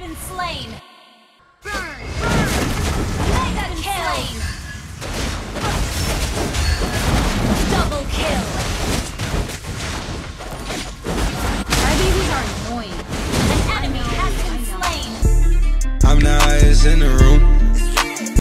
been slain. Mega kill. Double kill. Crybabies are annoying. An enemy has been slain. I'm the highest in the